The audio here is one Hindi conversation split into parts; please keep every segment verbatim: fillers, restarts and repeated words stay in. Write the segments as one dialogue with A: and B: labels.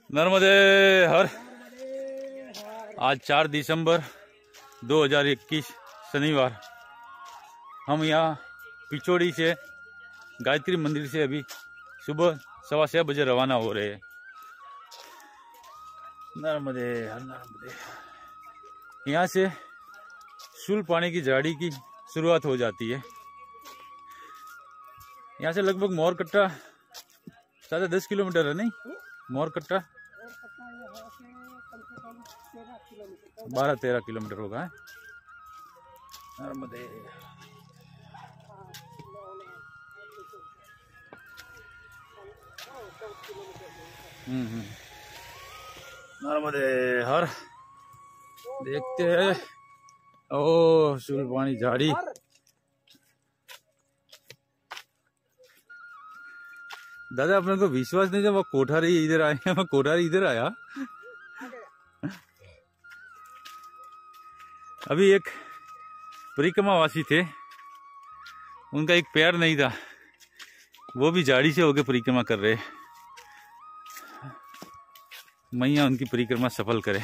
A: नर्मदे हर। आज चार दिसंबर दो हज़ार इक्कीस शनिवार। हम यहाँ पिछोड़ी से गायत्री मंदिर से अभी सुबह सवा छः बजे रवाना हो रहे हैं। नर्मदे हर नर्मदे। यहाँ से शूल पानी की झाड़ी की शुरुआत हो जाती है। यहाँ से लगभग मोरकट्टा साढ़े दस किलोमीटर है, नहीं मोरकट्टा बारह तेरह किलोमीटर होगा। नर्मदे हम्म हम्म नर्मदे हर। देखते हैं। ओ शूल पानी झाड़ी। दादा अपने को विश्वास नहीं था वो कोठारी इधर आए हैं। मैं कोठारी इधर आया। अभी एक परिक्रमावासी थे, उनका एक पैर नहीं था, वो भी झाड़ी से होके परिक्रमा कर रहे। मैया उनकी परिक्रमा सफल करे।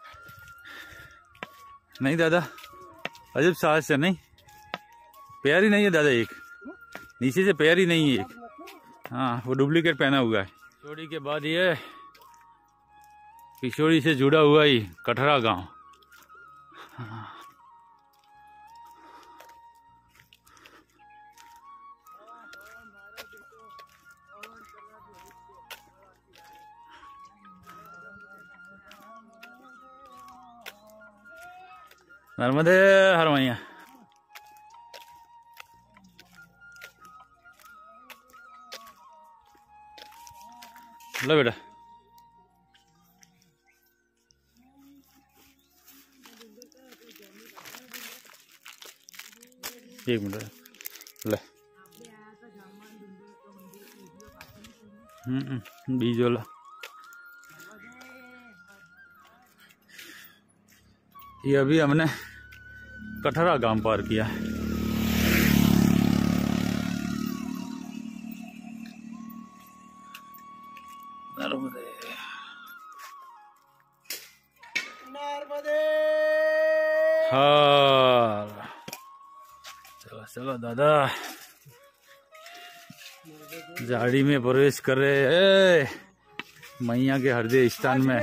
A: नहीं दादा अजब साहस है। नहीं पैर ही नहीं है दादा, एक नीचे से पैर ही नहीं है एक। हाँ वो डुप्लीकेट पहना हुआ है। पिछोड़ी के बाद ये पिछोड़ी से जुड़ा हुआ ही कठरा गांव। नर्मदे हर मैया। लो बेटा एक मिनट ले। हम्म बीज वाला ये अभी हमने कठरा गांव पार किया है। नर्मदे नर्मदे हाँ। चलो चलो दादा झाड़ी में प्रवेश कर रहे हैं मैया के हृदय स्थान में।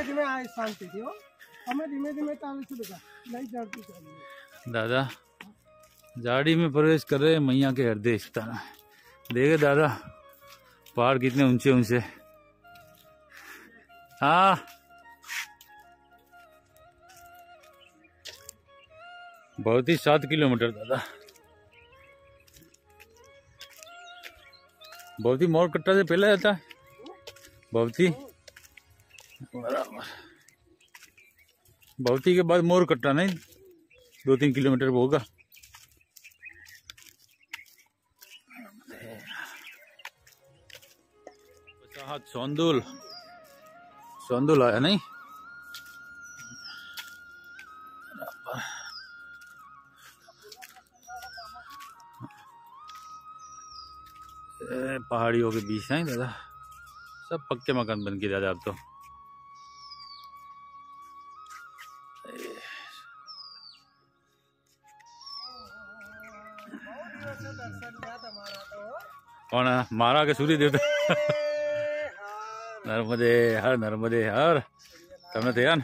A: दादा झाड़ी में प्रवेश कर रहे हैं मैया के हृदय स्थान में। देखे दादा पहाड़ कितने ऊंचे ऊंचे। हाँ बहुत ही सात किलोमीटर दादा। बहुत ही मोरकट्टा से पहले आता है। बहुत ही बराबर बहुती के बाद मोरकट्टा नहीं दो तीन किलोमीटर होगा। सौंदुल सौंदुल आया नहीं। पहाड़ियों के बीच है दादा। सब पक्के मकान बन गए दादा अब तो। कौन है मारा के सूर्य देवता। नर्मदे हर नर्मदे हर। तमने ध्यान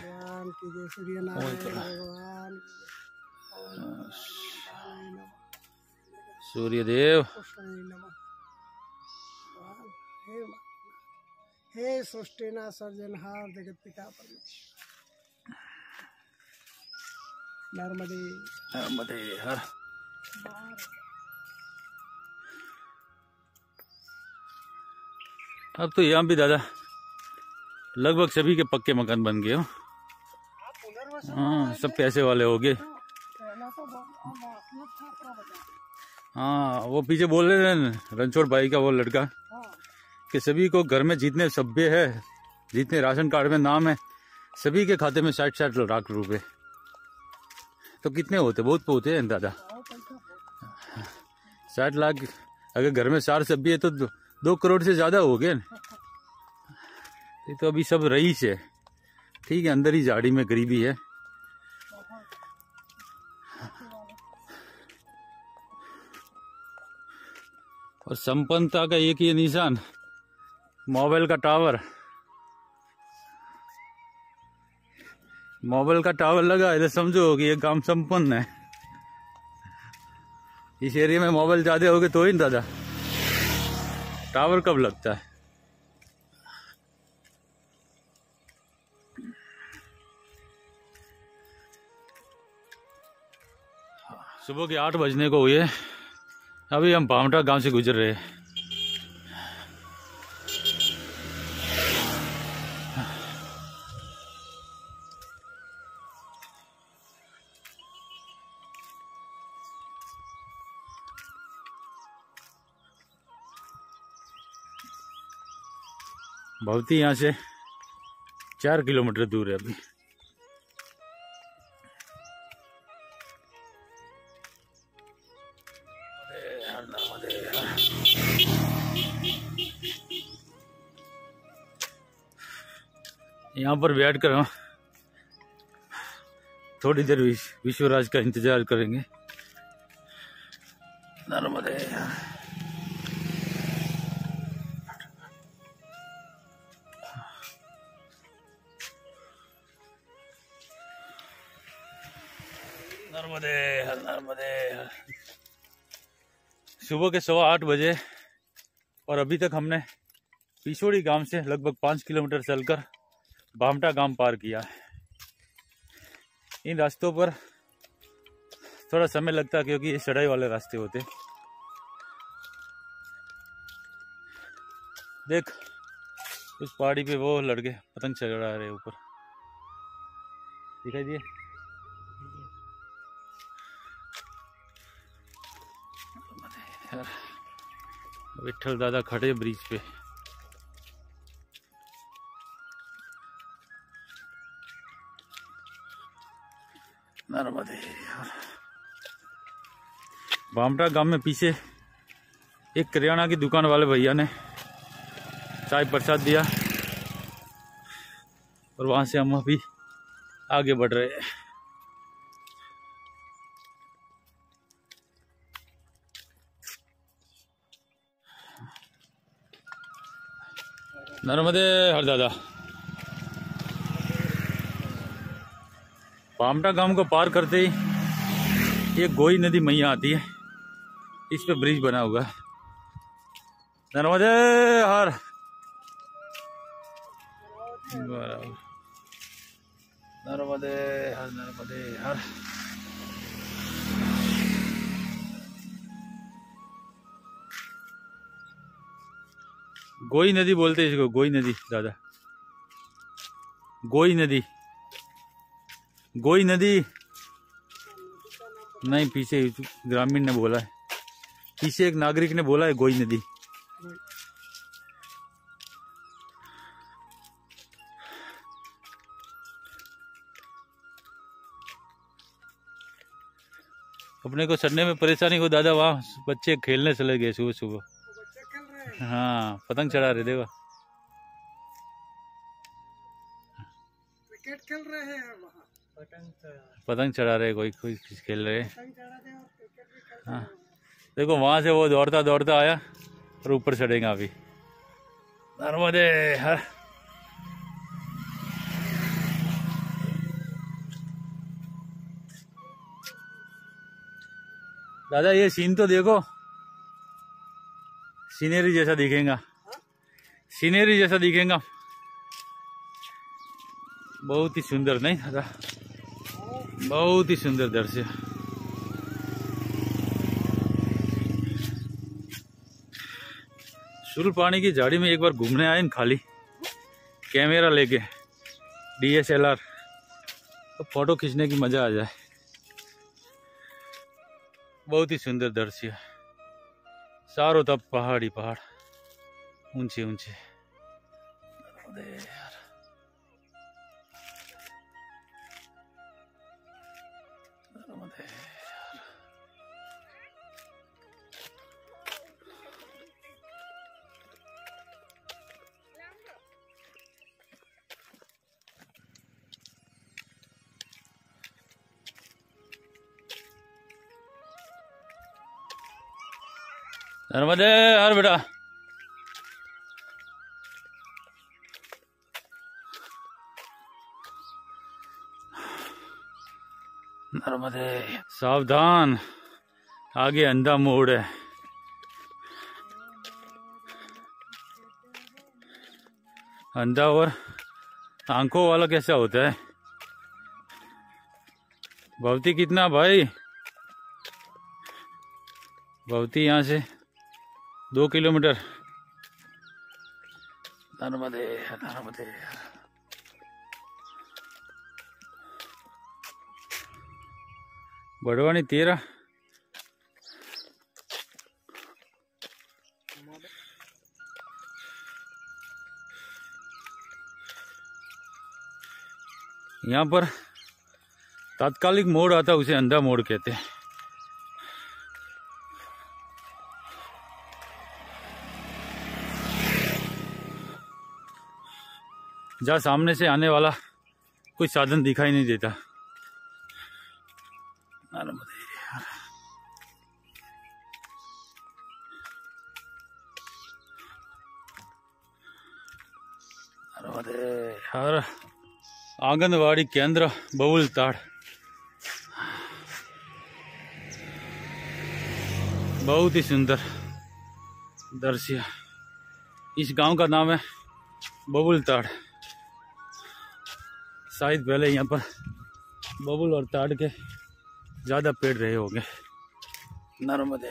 A: सूर्य देव।
B: हे सृष्टिना सर्जनहार जगत पिता परमेश्वर। नर्मदे
A: नर्मदे हर। अब तो यहाँ भी दादा लगभग सभी के पक्के मकान बन गए हो। हाँ सब पैसे वाले हो गए। हाँ वो पीछे बोल रहे थे रणछोड़ भाई का वो लड़का कि सभी को घर में जितने सभ्य है, जितने राशन कार्ड में नाम है, सभी के खाते में साठ साठ लाख रुपए। तो कितने होते? बहुत तो होते हैं दादा। साठ लाख अगर घर में चार सभ्य है तो दो, दो करोड़ से ज्यादा हो गए। ये तो अभी सब रईस है, ठीक है, अंदर ही झाड़ी में गरीबी है। और संपन्नता का एक ही निशान, मोबाइल का टावर। मोबाइल का टावर लगा है तो समझो कि ये काम संपन्न है। इस एरिया में मोबाइल ज्यादा हो गए तो ही ना दादा, टावर कब लगता है। सुबह के आठ बजने को हुए, अभी हम पावटा गांव से गुजर रहे हैं। भवती यहाँ से चार किलोमीटर दूर है अभी। यहाँ पर बैठ कर हम थोड़ी देर विश्वराज का इंतजार करेंगे। नर्मदे नर्मदे हर नर्मदे हर। सुबह के सवा आठ बजे और अभी तक हमने पिछोड़ी गांव से लगभग पाँच किलोमीटर चलकर भामटा गांव पार किया है। इन रास्तों पर थोड़ा समय लगता है क्योंकि ये चढ़ाई वाले रास्ते होते। देख उस पहाड़ी पे वो लड़के पतंग चढ़ा रहे ऊपर, दिखाई दिए। विठल दादा खड़े ब्रिज पे। नर्मदे भामटा गांव में पीछे एक करियाना की दुकान वाले भैया ने चाय प्रसाद दिया और वहां से हम अभी आगे बढ़ रहे हैं। नर्मदे हर दादा। भामटा गांव को पार करते ही एक गोई नदी मैया आती है, इस पे ब्रिज बना हुआ है। नर्मदे हर। नर्मदे हर नर्मदे हर। गोई नदी बोलते हैं इसको, गोई नदी दादा, गोई नदी। गोई नदी नहीं, पीछे ग्रामीण ने बोला है, पीछे एक नागरिक ने बोला है गोई नदी। अपने को चढ़ने में परेशानी हो दादा, वहाँ बच्चे खेलने चले गए सुबह सुबह। हाँ पतंग चढ़ा रहे, देखो
B: क्रिकेट खेल रहे हैं वहाँ,
A: पतंग चढ़ा रहे, कोई कोई खेल रहे हैं। हाँ देखो वहां से वो दौड़ता दौड़ता आया और ऊपर चढ़ेगा अभी। नर्मदे हर। दादा ये सीन तो देखो, सीनरी जैसा दिखेगा, सीनरी जैसा दिखेगा, बहुत ही सुंदर नहीं दादा, बहुत ही सुंदर दृश्य। सुल पानी की झाड़ी में एक बार घूमने आए न खाली, कैमरा लेके डी एस एल आर, तो फोटो खींचने की मजा आ जाए। बहुत ही सुंदर दृश्य, चारों तरफ पहाड़ी पहाड़, ऊंचे ऊंचे। नर्मदे हर बेटा। नर्मदे। सावधान, आगे अंधा मोड़ है। अंधा और आंखों वाला कैसा होता है? भवती कितना भाई? भवती यहाँ से दो किलोमीटर। नर्मदे नर्मदे। बड़वानी तेरह। यहाँ पर तात्कालिक मोड़ आता है, उसे अंधा मोड़ कहते हैं। जहाँ सामने से आने वाला कोई साधन दिखाई नहीं देता। नर्मदे नर्मदे हर। आंगनवाड़ी केंद्र बबुलताड़। बहुत ही सुंदर दृश्य। इस गांव का नाम है बबुलताड़। शायद पहले यहाँ पर बबुल और ताड़ के ज्यादा पेड़ रहे होंगे। नर्मदे।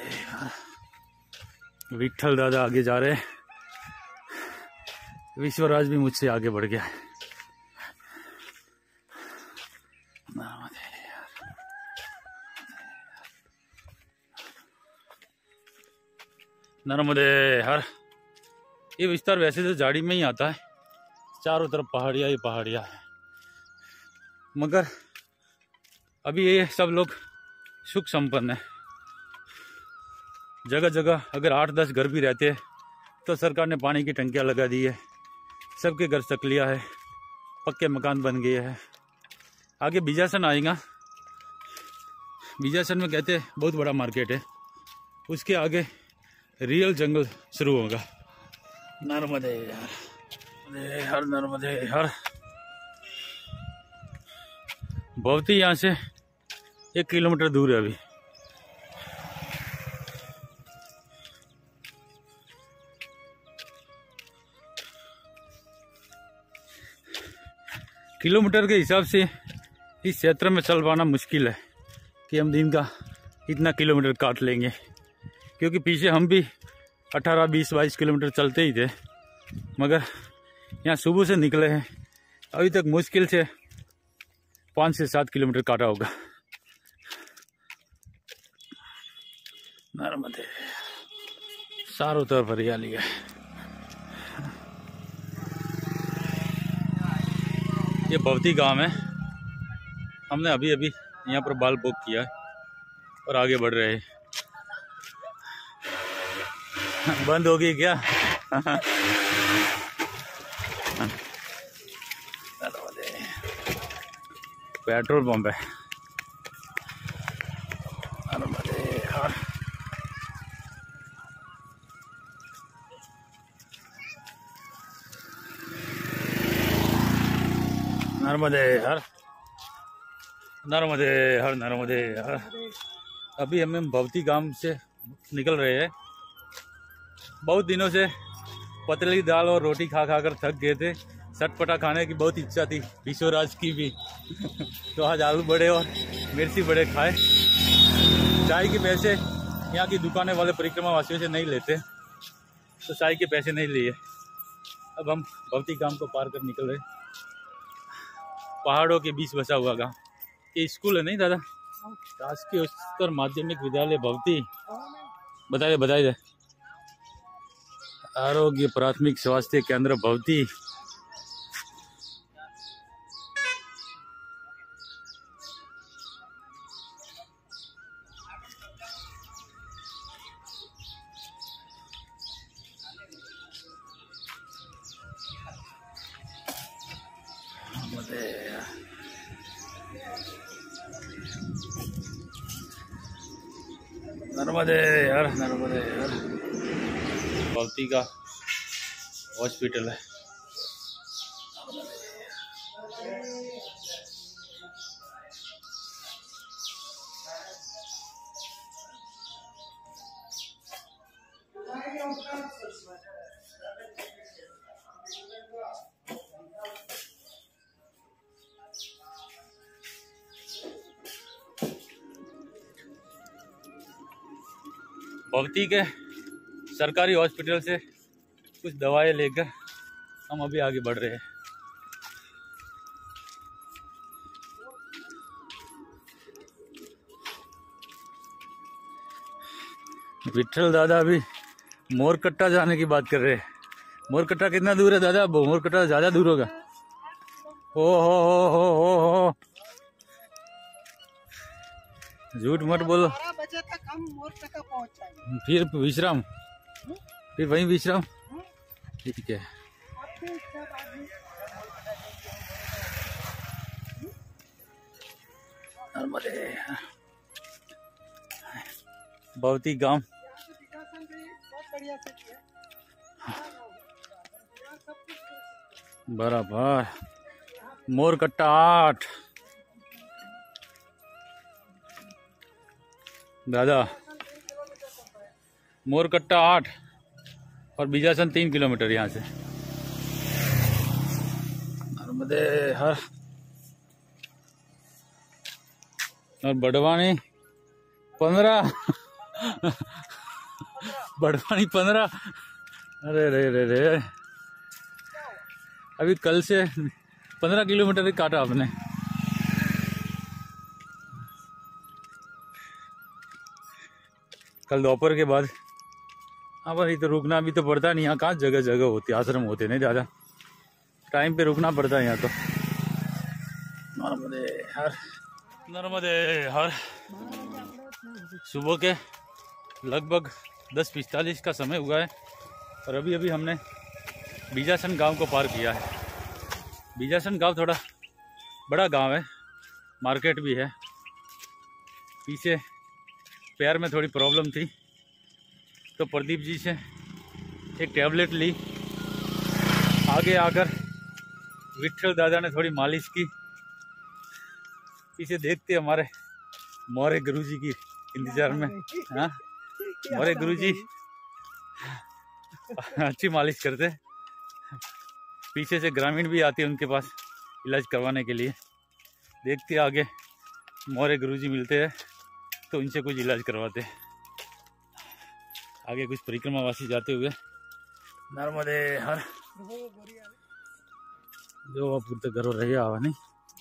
A: विठल दादा आगे जा रहे हैं। विश्वराज भी मुझसे आगे बढ़ गया है। नर्मदे। नर्मदे हर। ये विस्तार वैसे तो झाड़ी में ही आता है, चारों तरफ पहाड़ियाँ ही पहाड़ियाँ है, मगर अभी ये सब लोग सुख संपन्न है। जगह जगह अगर आठ दस घर भी रहते हैं तो सरकार ने पानी की टंकियाँ लगा दी है। सबके घर सकलिया है, पक्के मकान बन गए हैं। आगे बीजासन आएगा। बीजासन में कहते हैं बहुत बड़ा मार्केट है, उसके आगे रियल जंगल शुरू होगा। नर्मदे हर हर नर्मदे हर। भवती यहाँ से एक किलोमीटर दूर है अभी। किलोमीटर के हिसाब से इस क्षेत्र में चल पाना मुश्किल है कि हम दिन का इतना किलोमीटर काट लेंगे, क्योंकि पीछे हम भी अठारह बीस बाईस किलोमीटर चलते ही थे, मगर यहाँ सुबह से निकले हैं, अभी तक मुश्किल से पाँच से सात किलोमीटर काटा होगा। नर्मदे। चारों तरफ हरियाली है। ये भवती गांव है। हमने अभी अभी यहाँ पर बाल बुक किया है और आगे बढ़ रहे हैं। बंद होगी क्या? पेट्रोल पंप है। नर्मदे हर। नर्मदे हर नर्मदे हर नर्मदे हर। अभी हम भवती गांव से निकल रहे हैं। बहुत दिनों से पतली दाल और रोटी खा खा कर थक गए थे। चटपटा खाने की बहुत इच्छा थी, विश्वराज की भी। तो आज आलू बड़े और मिर्ची बड़े खाए। चाय के पैसे यहाँ की दुकानें वाले परिक्रमा वासियों से नहीं लेते, तो चाय के पैसे नहीं लिए। अब हम भवती गांव को पार कर निकल रहे। पहाड़ों के बीच बसा हुआ गांव। ये स्कूल है नहीं दादा? राजकीय उच्चतर माध्यमिक विद्यालय भवती। बताइए बताइए। आरोग्य प्राथमिक स्वास्थ्य केंद्र भवती। नर्मदे हर नर्मदे हर। भगवती का हॉस्पिटल है। भक्ति के सरकारी हॉस्पिटल से कुछ दवाएं लेकर हम अभी आगे बढ़ रहे हैं। विठल दादा अभी मोरकट्टा जाने की बात कर रहे हैं। मोरकट्टा कितना दूर है दादा? मोरकट्टा ज्यादा दूर होगा। ओ हो हो हो हो हो झूठ मत बोलो।
B: बारह बजे तक हम मोरकट्टा पहुंच जाएंगे।
A: फिर विश्राम, फिर वहीं विश्राम। ठीक है। बहुत ही गांव बराबर। मोरकट्टा आठ दादा, मोरकट्टा आठ और बीजासन तीन किलोमीटर यहाँ से। नर्मदे हर और बड़वानी पंद्रह बड़वानी पंद्रह। अरे रे रे रे अभी कल से पंद्रह किलोमीटर ही काटा आपने। कल दोपहर के बाद हाँ भाई, तो रुकना भी तो पड़ता नहीं। यहाँ कहाँ जगह जगह होती, आश्रम होते नहीं ज़्यादा, टाइम पे रुकना पड़ता है यहाँ तो। नर्मदे हर नर्मदे हर। सुबह के लगभग दस पिस्तालीस का समय हुआ है और अभी अभी हमने बीजासन गांव को पार किया है। बीजासन गांव थोड़ा बड़ा गांव है, मार्केट भी है। पीछे पैर में थोड़ी प्रॉब्लम थी तो प्रदीप जी से एक टैबलेट ली। आगे आकर विठल दादा ने थोड़ी मालिश की। पीछे देखते हमारे मौर्य गुरुजी की इंतजार में। हाँ, मौर्य गुरुजी अच्छी मालिश करते। पीछे से ग्रामीण भी आते हैं उनके पास इलाज करवाने के लिए। देखते आगे मौर्य गुरुजी मिलते हैं तो उनसे कुछ इलाज करवाते। आगे कुछ परिक्रमावासी जाते हुए नर्मदे हर जो पूर्त घरों रहे आवा नहीं।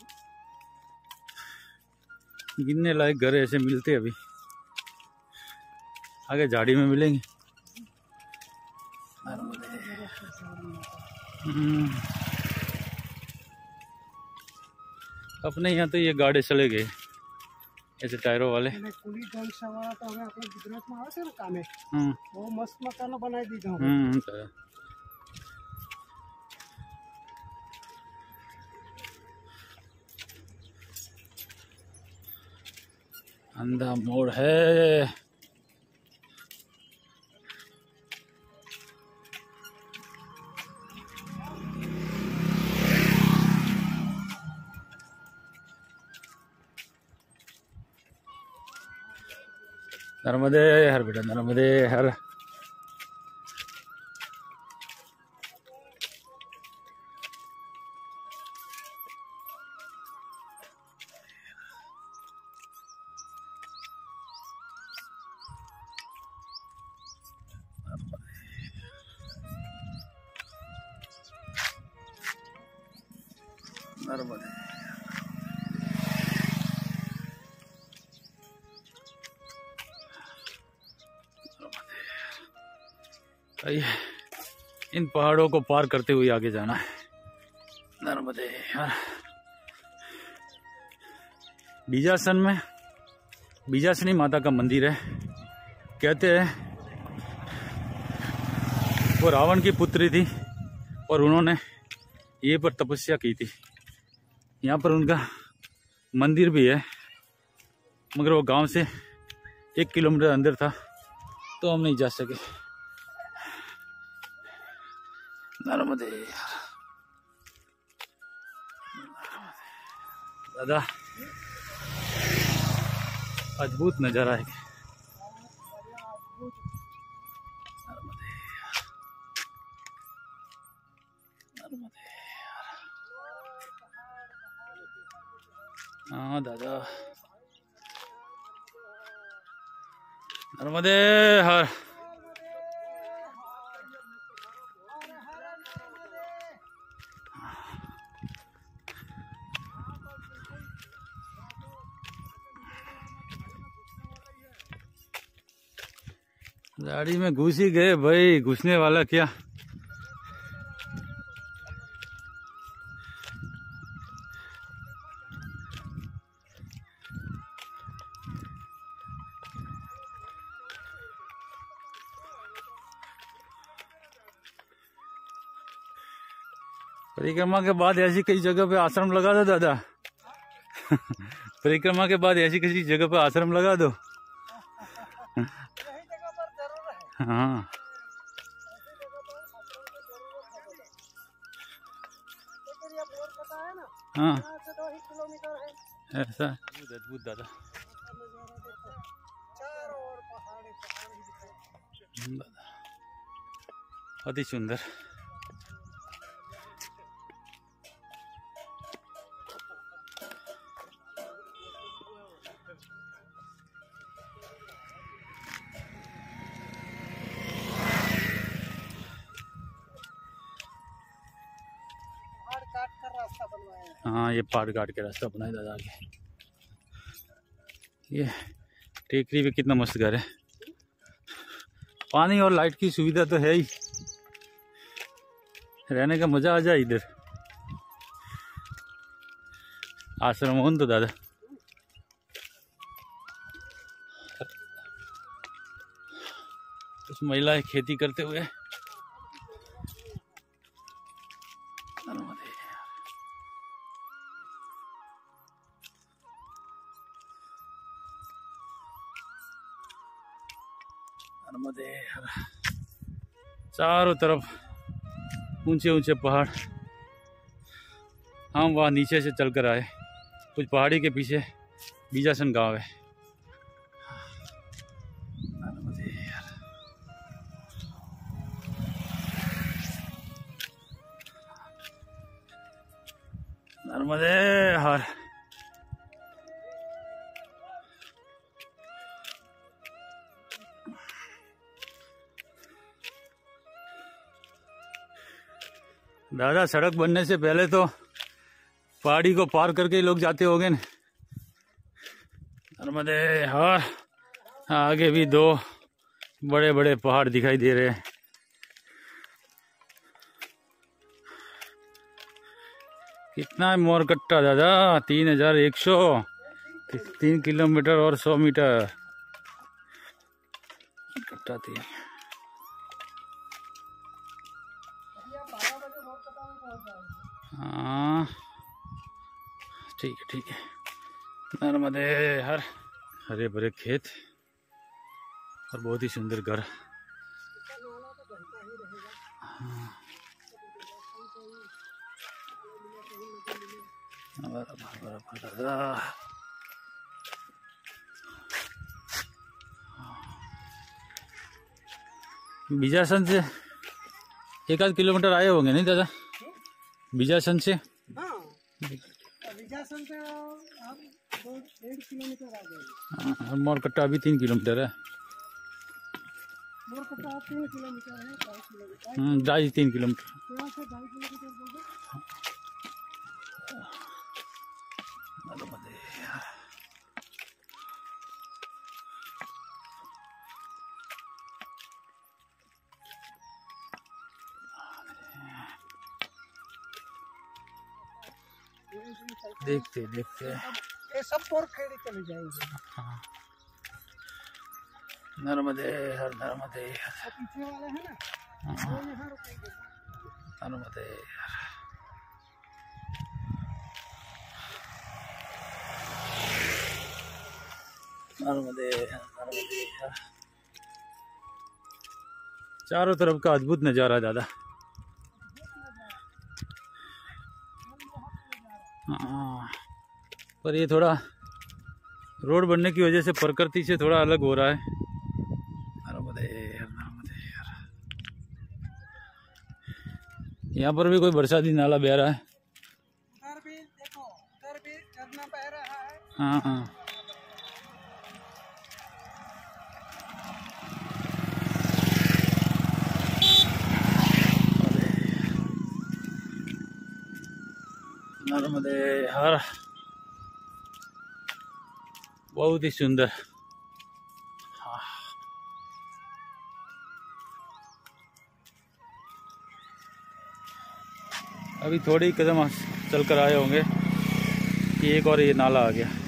A: गिनने लायक घर ऐसे मिलते अभी, आगे झाड़ी में मिलेंगे। अपने यहाँ तो ये गाड़ी चले गए ऐसे टायरों वाले।
B: कुली जन सवार तो हमें अपने गुजरात में आवे ना कामे, वो मस्त मकान बनाई दी गांव।
A: हम्म अंधा मोड़ है। नर्मदे हर बेटा, नर्मदे हर। नर्मदे इन पहाड़ों को पार करते हुए आगे जाना है। नर्मदे बीजासन में बीजासनी माता का मंदिर है। कहते हैं वो रावण की पुत्री थी और उन्होंने ये पर तपस्या की थी। यहाँ पर उनका मंदिर भी है, मगर वो गांव से एक किलोमीटर अंदर था तो हम नहीं जा सके। नर्मदे दादा, अद्भुत नजारा है। नर्मदे नर्मदे हाँ दादा, नर्मदे हर। गाड़ी में घुस ही गए भाई, घुसने वाला क्या। परिक्रमा के बाद ऐसी कई जगह पे आश्रम लगा दो दादा। परिक्रमा के बाद ऐसी किसी जगह पे आश्रम लगा दो। हाँ हाँ ऐसा अद्भुत दादा। अति सुंदर। हाँ ये पहाड़ काट के रास्ता बनाया दादा आगे। ये टेकरी पे कितना मस्त घर है। पानी और लाइट की सुविधा तो है ही, रहने का मजा आ जाए इधर। आश्रम हो तो दादा। कुछ महिलाएं खेती करते हुए। नर्मदे चारों तरफ ऊंचे ऊंचे पहाड़। हम वहाँ नीचे से चलकर आए, कुछ पहाड़ी के पीछे बीजासन गांव है। नर्मदे नर्मदे हर। दादा सड़क बनने से पहले तो पहाड़ी को पार करके ही लोग जाते होंगे न। नर्मदे हर। आगे भी दो बड़े बड़े पहाड़ दिखाई दे रहे हैं। कितना है मोरकट्टा दादा? तीन हजार एक सौ तीन किलोमीटर और सौ मीटर कट्टा थी। हाँ ठीक है ठीक है। नर्मदे हर। हरे भरे खेत और बहुत ही सुंदर घर। बीजासन से एक आध किलोमीटर आए होंगे नहीं दादा? बीजासन से
B: हाँ, बीजासन से आप दो डेढ़ किलोमीटर आ गए।
A: हाँ, मोरकट्टा अभी तीन किलोमीटर है।
B: मोरकट्टा तीन किलोमीटर है, ढाई किलोमीटर।
A: हम्म ढाई तीन किलोमीटर।
B: यहाँ से ढाई किलोमीटर बोल।
A: देखते देखते
B: ये सब पोर खेड़ी चले जाएंगे।
A: हाँ। नर्मदे हर नर्मदे हर।
B: पीछे वाले है ना,
A: हाँ।
B: वो यहाँ रुकेंगे।
A: नर्मदे हर। नर्मदे हर नर्मदे हर। चारों तरफ का अद्भुत नजारा दादा। हाँ, पर ये थोड़ा रोड बनने की वजह से प्रकृति से थोड़ा अलग हो रहा है। नर्मदे नर्मदे। यहाँ पर भी कोई बरसाती नाला बह रहा है।
B: उधर भी देखो, उधर भी झरना बह रहा है।
A: हाँ हाँ, नर्मदे हर, बहुत ही सुंदर। हाँ। अभी थोड़ी कदम चल कर आए होंगे कि एक और ये नाला आ गया।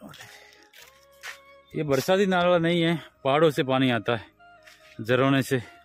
A: ये बरसाती नाला नहीं है, पहाड़ों से पानी आता है झरने से।